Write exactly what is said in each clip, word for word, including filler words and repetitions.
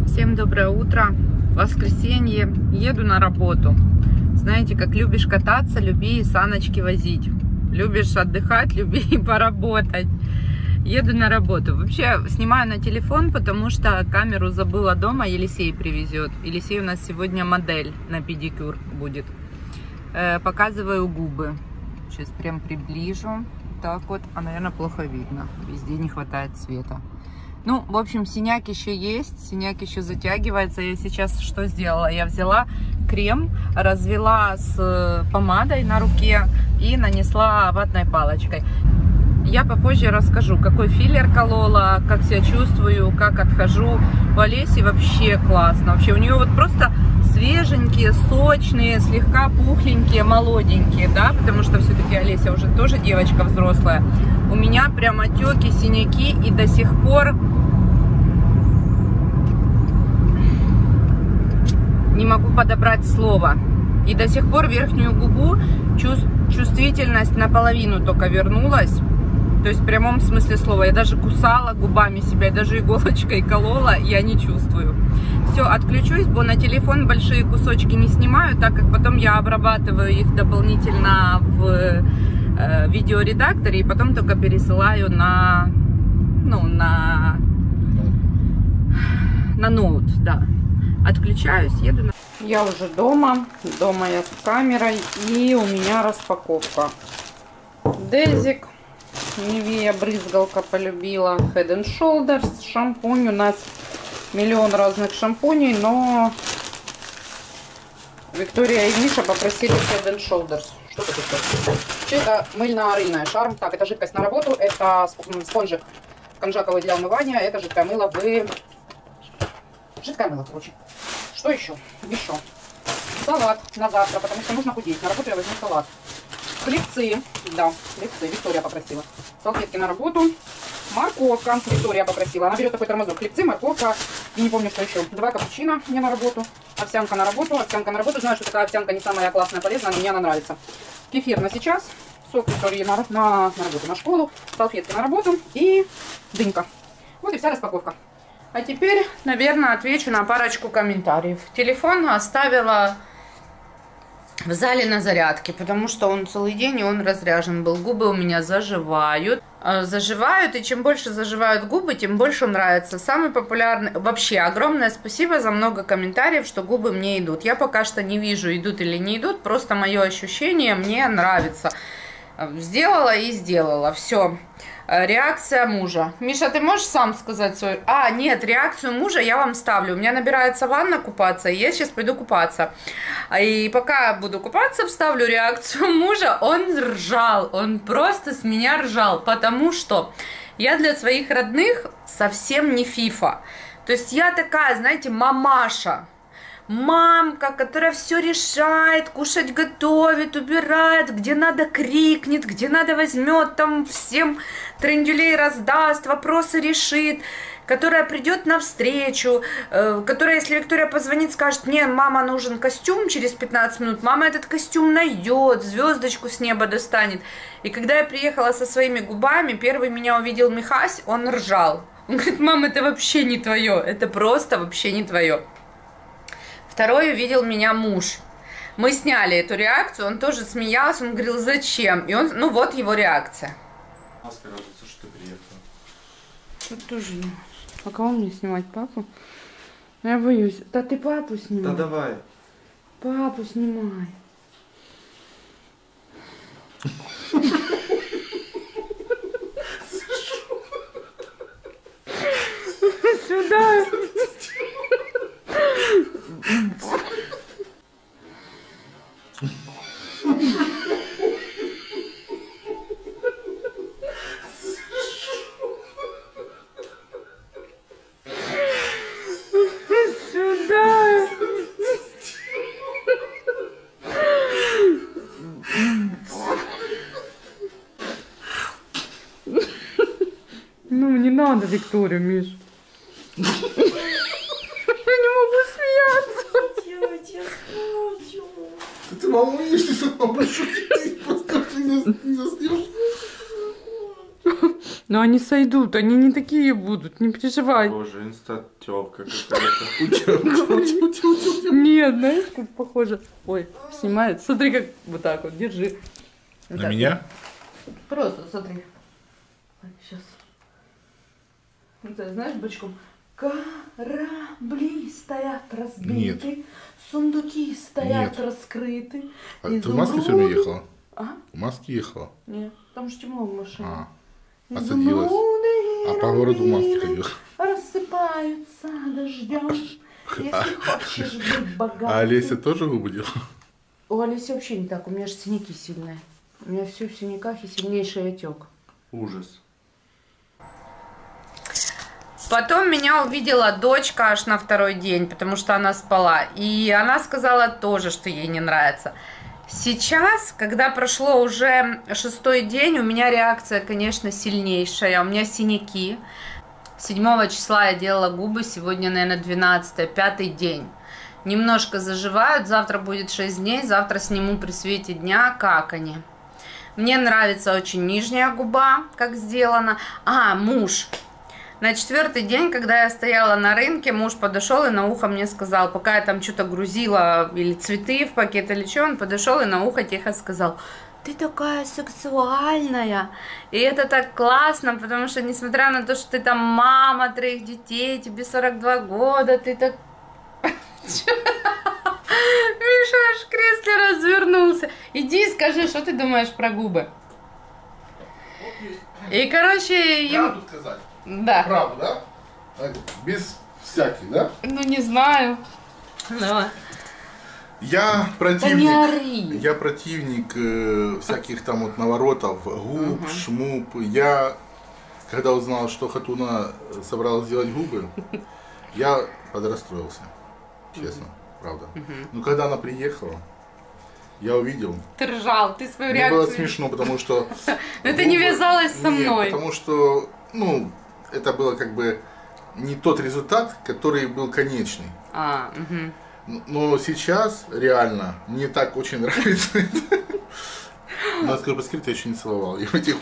Всем доброе утро. Воскресенье. Еду на работу. Знаете, как любишь кататься, люби и саночки возить. Любишь отдыхать, люби и поработать. Еду на работу. Вообще снимаю на телефон, потому что камеру забыла дома. Елисей привезет. Елисей у нас сегодня модель на педикюр будет. Э, показываю губы. Сейчас прям приближу. Так вот, а наверное плохо видно. Везде не хватает света. Ну, в общем, синяк еще есть, синяк еще затягивается. Я сейчас что сделала? Я взяла крем, развела с помадой на руке и нанесла ватной палочкой. Я попозже расскажу, какой филлер колола, как себя чувствую, как отхожу. У Олеси вообще классно. Вообще у нее вот просто свеженькие, сочные, слегка пухленькие, молоденькие, да, потому что все-таки Олеся уже тоже девочка взрослая. У меня прям отеки, синяки, и до сих пор не могу подобрать слово. И до сих пор верхнюю губу чувств, чувствительность наполовину только вернулась. То есть в прямом смысле слова. Я даже кусала губами себя, я даже иголочкой колола, я не чувствую. Все, отключусь, бо на телефон большие кусочки не снимаю, так как потом я обрабатываю их дополнительно в э, видеоредакторе и потом только пересылаю на, ну, на, на ноут, да. Отключаюсь, еду на... Я уже дома, дома я с камерой, и у меня распаковка. Дезик. Нивея брызгалка полюбила. Head and Shoulders. Шампунь. У нас миллион разных шампуней, но Виктория и Миша попросили Head and Shoulders. Что это такое? Это мыльно-рыльная шарм. Так, это жидкость на работу. Это спонжик конжаковый для умывания. Это жидкое мыло в... Жидкое мыло, короче. Что еще? Еще. Салат на завтра, потому что нужно худеть. На работу я возьму салат. Хлебцы, да, хлебцы, Виктория попросила. Салфетки на работу. Морковка, Виктория попросила. Она берет такой тормозок. Хлебцы, морковка и не помню, что еще. Два капучино мне на работу. Овсянка на работу. Овсянка на работу. Знаю, что такая овсянка не самая классная, полезная, но мне она нравится. Кефир на сейчас. Сок Виктории на, на, на работу, на школу. Салфетки на работу. И дынька. Вот и вся распаковка. А теперь, наверное, отвечу на парочку комментариев. Телефон оставила в зале на зарядке, потому что он целый день и он разряжен был. Губы у меня заживают. Заживают, и чем больше заживают губы, тем больше нравится. Самый популярный... Вообще, огромное спасибо за много комментариев, что губы мне идут. Я пока что не вижу, идут или не идут, просто мое ощущение мне нравится. Сделала и сделала. Все. Реакция мужа. Миша, ты можешь сам сказать свою... А, нет, реакцию мужа я вам ставлю. У меня набирается ванна купаться, и я сейчас пойду купаться. И пока буду купаться, вставлю реакцию мужа. Он ржал, он просто с меня ржал, потому что я для своих родных совсем не фифа. То есть я такая, знаете, мамаша. Мамка, которая все решает, кушать готовит, убирает, где надо крикнет, где надо возьмет, там всем трендюлей раздаст, вопросы решит, которая придет навстречу, э, которая, если Виктория позвонит, скажет: мне, мама, нужен костюм через пятнадцать минут, мама этот костюм найдет, звездочку с неба достанет. И когда я приехала со своими губами, первый меня увидел Михась, он ржал. Он говорит: мам, это вообще не твое, это просто вообще не твое. Второй увидел меня муж. Мы сняли эту реакцию, он тоже смеялся, он говорил: зачем? И он, ну вот его реакция. Маска радуется, что ты приехала. Тут тоже не. А кого мне снимать? Папу? Я боюсь. Да ты папу снимай. Да давай. Папу снимай. Сюда. Ну, не надо, Виктория, Миш. Я не могу смеяться. Делать, я скучу. Ты маму видишь, ты сама большой, ты просто не заснешь. Но они сойдут, они не такие будут, не переживай. Боже, инстатёлка какая-то. Нет, знаешь, как похоже. Ой, снимает. Смотри, как вот так вот, держи. Вот На так меня? вот. Просто смотри. Сейчас. Вот это, знаешь, бочком. Корабли стоят разбиты, сундуки стоят Нет. раскрыты. А ты в маске все время ехала? А? В маске ехала? Нет, там же темно в машине. А, осадилась. А по городу в маске ходила. Рассыпаются дождем. Если хочешь быть богатым. А Олеся тоже губы делала? У Олеси вообще не так, у меня же синяки сильные. У меня все в синяках и сильнейший отек. Ужас. Потом меня увидела дочка аж на второй день, потому что она спала. И она сказала тоже, что ей не нравится. Сейчас, когда прошло уже шестой день, у меня реакция, конечно, сильнейшая. У меня синяки. седьмого числа я делала губы, сегодня, наверное, двенадцатое, пятый день. Немножко заживают, завтра будет шесть дней, завтра сниму при свете дня, как они. Мне нравится очень нижняя губа, как сделано. А, муж. На четвертый день, когда я стояла на рынке, муж подошел и на ухо мне сказал, пока я там что-то грузила, или цветы в пакет, или что, он подошел и на ухо тихо сказал: ты такая сексуальная. И это так классно, потому что, несмотря на то, что ты там мама троих детей, тебе сорок два года, ты так... Миша аж в кресле развернулся. Иди и скажи, что ты думаешь про губы. И, короче, им... Правду сказать? Да. Правду, да? Без всяких, да? Ну, не знаю. Давай. Я Да противник. не ори. Я противник э, всяких там вот наворотов, губ, Ага. шмуп. Я, когда узнал, что Хатуна собралась сделать губы, я подрастроился. Честно, правда. Но когда она приехала, я увидел. Ты ржал, ты свою Мне реакцию... было смешно, потому что... Но это не вязалось со Нет, мной. потому что, ну, это было как бы не тот результат, который был конечный. А, угу. Но сейчас реально мне так очень нравится это. Надо сказать, по скрипту я еще не целовал. Я этих...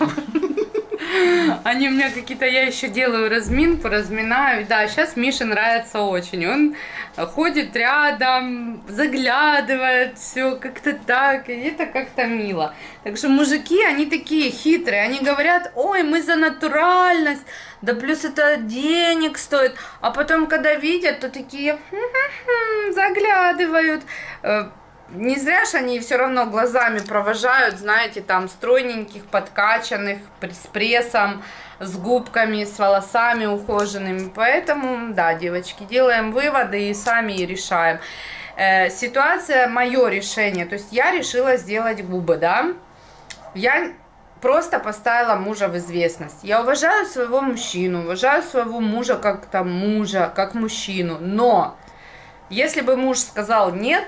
Они у меня какие-то, я еще делаю разминку, разминаю. Да, сейчас Мише нравится очень. Он ходит рядом, заглядывает, все как-то так, и это как-то мило. Так что мужики, они такие хитрые, они говорят: ой, мы за натуральность, да плюс это денег стоит. А потом, когда видят, то такие заглядывают. Не зря же они все равно глазами провожают, знаете, там стройненьких, подкачанных, с прессом, с губками, с волосами ухоженными. Поэтому, да, девочки, делаем выводы и сами решаем. Э, ситуация, мое решение, то есть я решила сделать губы, да. Я просто поставила мужа в известность. Я уважаю своего мужчину, уважаю своего мужа как там мужа, как мужчину. Но если бы муж сказал нет,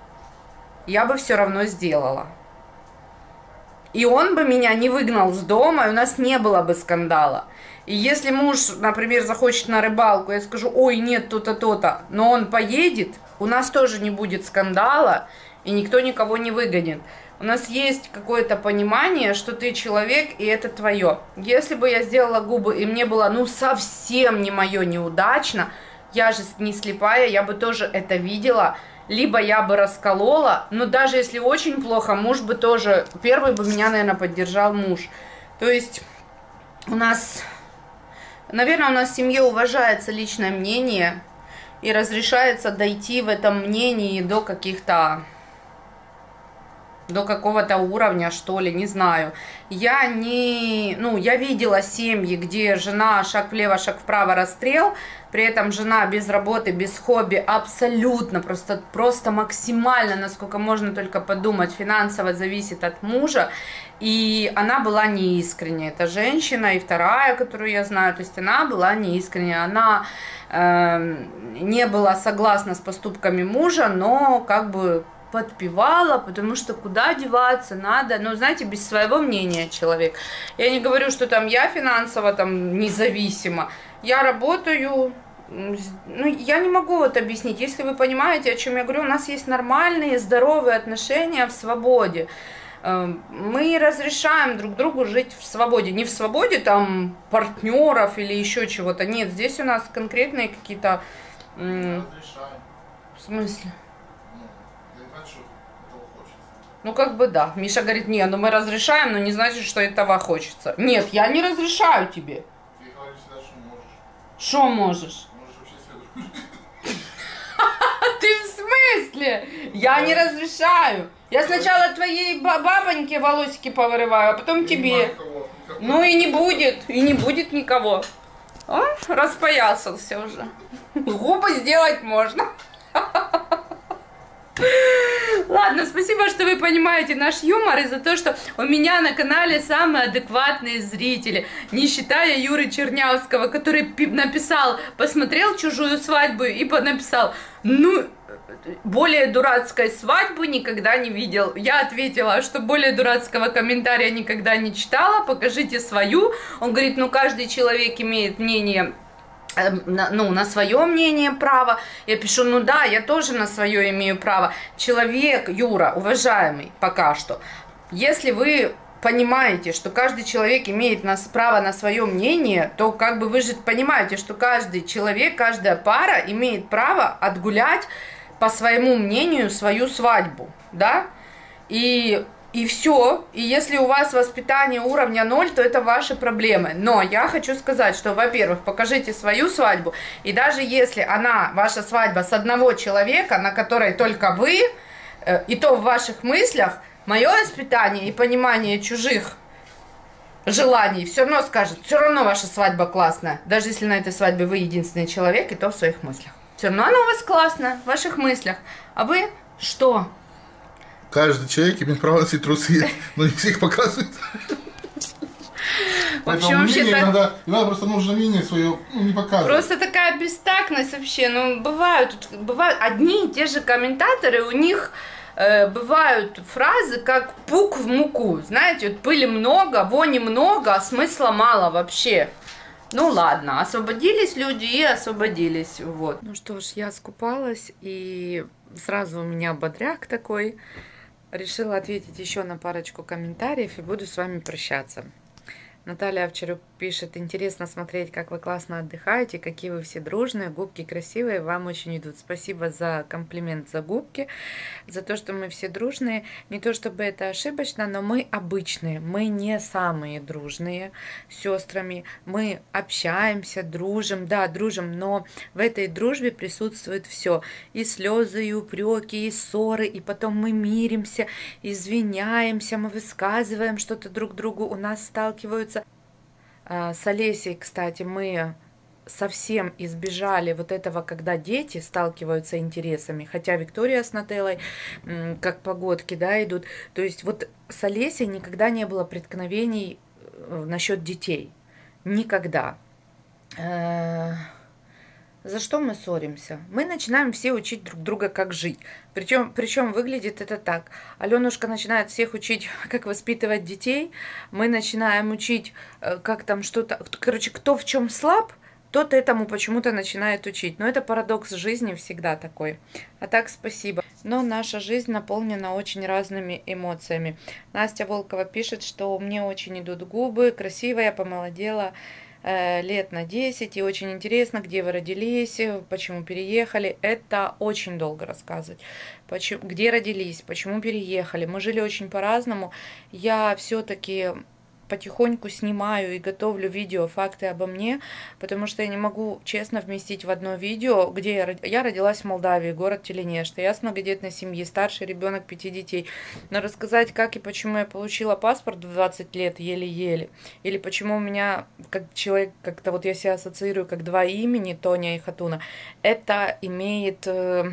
я бы все равно сделала. И он бы меня не выгнал с дома, и у нас не было бы скандала. И если муж, например, захочет на рыбалку, я скажу: ой, нет, то-то, то-то, но он поедет, у нас тоже не будет скандала, и никто никого не выгонит. У нас есть какое-то понимание, что ты человек, и это твое. Если бы я сделала губы, и мне было, ну, совсем не мое, неудачно, я же не слепая, я бы тоже это видела. Либо я бы расколола, но даже если очень плохо, муж бы тоже, первый бы меня, наверное, поддержал муж. То есть у нас, наверное, у нас в семье уважается личное мнение и разрешается дойти в этом мнении до каких-то, до какого-то уровня, что ли, не знаю. Я не, ну, я видела семьи, где жена шаг влево, шаг вправо, расстрел, при этом жена без работы, без хобби, абсолютно, просто, просто максимально, насколько можно только подумать, финансово зависит от мужа, и она была неискренняя, эта женщина, и вторая, которую я знаю, то есть она была неискренняя, она э, не была согласна с поступками мужа, но как бы подпевала, потому что куда деваться надо, ну, знаете, без своего мнения человек. Я не говорю, что там я финансово там независима, я работаю, ну, я не могу вот объяснить, если вы понимаете, о чем я говорю, у нас есть нормальные, здоровые отношения в свободе. Мы разрешаем друг другу жить в свободе. Не в свободе там партнеров или еще чего-то. Нет, здесь у нас конкретные какие-то... Разрешаем. В смысле? Ну, я понимаю, что этого хочется. Ну, как бы да. Миша говорит, не, ну мы разрешаем, но не значит, что этого хочется. Нет, я не разрешаю тебе. Ты говоришь всегда, что можешь. Что можешь? Можешь вообще себя дружить. Ты в смысле? Я не разрешаю. Я сначала твоей ба- бабоньке волосики повырываю, а потом тебе. Ну и не будет, и не будет никого. О, распоясался уже. Губы сделать можно. Ладно, спасибо, что вы понимаете наш юмор и за то, что у меня на канале самые адекватные зрители, не считая Юры Чернявского, который написал, посмотрел «Чужую свадьбу» и написал, ну, более дурацкой свадьбы никогда не видел. Я ответила, что более дурацкого комментария никогда не читала, покажите свою. Он говорит, ну, каждый человек имеет мнение... На, ну, на свое мнение право. Я пишу, ну да, я тоже на свое имею право. Человек, Юра, уважаемый, пока что, если вы понимаете, что каждый человек имеет нас, право на свое мнение, то как бы вы же понимаете, что каждый человек, каждая пара имеет право отгулять по своему мнению свою свадьбу, да? И... И все. И если у вас воспитание уровня ноль, то это ваши проблемы. Но я хочу сказать, что, во-первых, покажите свою свадьбу. И даже если она, ваша свадьба с одного человека, на которой только вы, э, и то в ваших мыслях, мое воспитание и понимание чужих желаний все равно скажет, все равно ваша свадьба классная. Даже если на этой свадьбе вы единственный человек, и то в своих мыслях. Все равно она у вас классная, в ваших мыслях. А вы что? Каждый человек имеет право носить трусы, но не всех показывает. Поэтому мнение иногда, иногда просто нужно мнение свое ну, не показывать. Просто такая бестактность вообще. Ну, бывают, бывают одни и те же комментаторы, у них э, бывают фразы, как пук в муку. Знаете, вот пыли много, вони много, а смысла мало вообще. Ну ладно, освободились люди и освободились. Вот. Ну что ж, я скупалась, и сразу у меня бодряк такой. Решила ответить еще на парочку комментариев и буду с вами прощаться. Наталья Овчарюк пишет, интересно смотреть, как вы классно отдыхаете, какие вы все дружные, губки красивые, вам очень идут. Спасибо за комплимент за губки, за то, что мы все дружные. Не то чтобы это ошибочно, но мы обычные, мы не самые дружные с сестрами. Мы общаемся, дружим, да, дружим, но в этой дружбе присутствует все. И слезы, и упреки, и ссоры, и потом мы миримся, извиняемся, мы высказываем что-то друг другу, у нас сталкиваются. С Олесей, кстати, мы совсем избежали вот этого, когда дети сталкиваются интересами, хотя Виктория с Нателлой как погодки, да, идут. То есть вот с Олесей никогда не было преткновений насчет детей. Никогда. За что мы ссоримся? Мы начинаем все учить друг друга, как жить. Причем, причем выглядит это так. Аленушка начинает всех учить, как воспитывать детей. Мы начинаем учить, как там что-то... Короче, кто в чем слаб, тот этому почему-то начинает учить. Но это парадокс жизни всегда такой. А так, спасибо. Но наша жизнь наполнена очень разными эмоциями. Настя Волкова пишет, что мне очень идут губы, красивая, помолодела лет на десять, и очень интересно, где вы родились, почему переехали. Это очень долго рассказывать. Почему, где родились, почему переехали. Мы жили очень по-разному. Я все-таки потихоньку снимаю и готовлю видео «Факты обо мне», потому что я не могу честно вместить в одно видео, где я, я родилась в Молдавии, город Теленешта, я с многодетной семьи, старший ребенок, пяти детей. Но рассказать, как и почему я получила паспорт в двадцать лет еле-еле, или почему у меня как человек, как-то вот я себя ассоциирую как два имени, Тоня и Хатуна, это имеет... Э,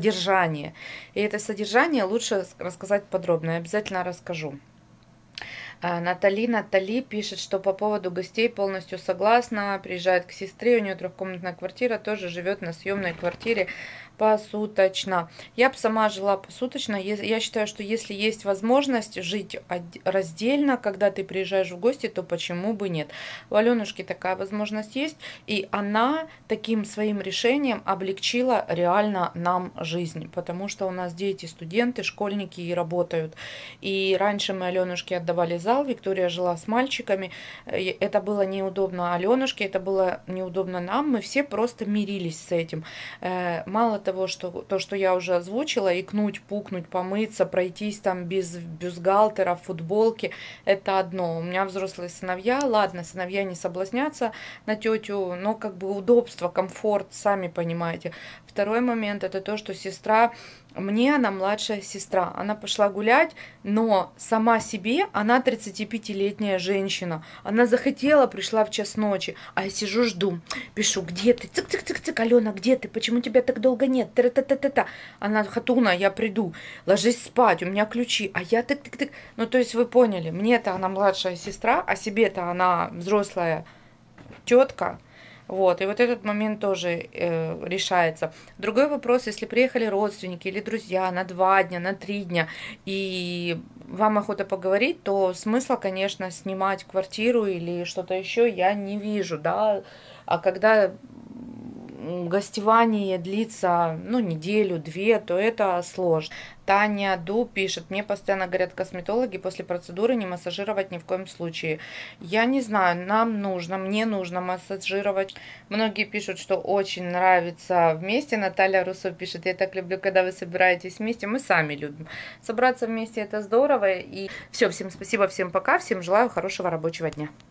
содержание. И это содержание лучше рассказать подробно, я обязательно расскажу. А, Натали, Натали пишет, что по поводу гостей полностью согласна. Приезжает к сестре, у нее трехкомнатная квартира, тоже живет на съемной квартире посуточно. Я бы сама жила посуточно. Я считаю, что если есть возможность жить раздельно, когда ты приезжаешь в гости, то почему бы нет? У Аленушки такая возможность есть, и она таким своим решением облегчила реально нам жизнь, потому что у нас дети, студенты, школьники и работают. И раньше мы Аленушке отдавали зал, Виктория жила с мальчиками, это было неудобно Аленушке, это было неудобно нам, мы все просто мирились с этим. Мало того, того, что то, что я уже озвучила, икнуть, пукнуть, помыться, пройтись там без бюстгальтера, футболки, это одно. У меня взрослые сыновья, ладно, сыновья не соблазнятся на тетю, но как бы удобство, комфорт, сами понимаете. Второй момент, это то, что сестра, мне она младшая сестра, она пошла гулять, но сама себе она тридцатипятилетняя женщина, она захотела, пришла в час ночи, а я сижу, жду, пишу, где ты, цик-цик-цик-цик, Алена, где ты, почему тебя так долго нет, та-та-та-та-та, она, Хатуна, я приду, ложись спать, у меня ключи, а я тык-тык-тык, ну то есть вы поняли, мне-то она младшая сестра, а себе-то она взрослая тетка. Вот, и вот этот момент тоже э, решается. Другой вопрос, если приехали родственники или друзья на два дня, на три дня, и вам охота поговорить, то смысла, конечно, снимать квартиру или что-то еще я не вижу, да. А когда гостевание длится, ну, неделю-две, то это сложно. Таня Ду пишет, мне постоянно говорят косметологи, после процедуры не массажировать ни в коем случае. Я не знаю, нам нужно, мне нужно массажировать. Многие пишут, что очень нравится вместе. Наталья Руссо пишет, я так люблю, когда вы собираетесь вместе. Мы сами любим. Собраться вместе это здорово. И все, всем спасибо, всем пока, всем желаю хорошего рабочего дня.